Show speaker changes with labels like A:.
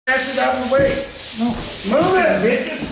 A: Pass it out the way.
B: No.
A: Move it, bitches.